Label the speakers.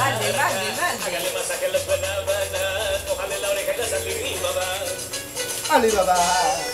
Speaker 1: Vale, vale, vale.
Speaker 2: Hágale masaje a las guanábanas, mojale la oreja y la sangre y babá.
Speaker 3: Alibaba.